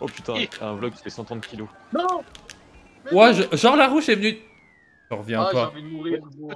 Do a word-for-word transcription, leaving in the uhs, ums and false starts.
Oh putain, un vlog qui fait cent trente kilos. Non. Ouais, je... genre la rouge est venue. Je reviens Ah, j'ai pas. envie de mourir.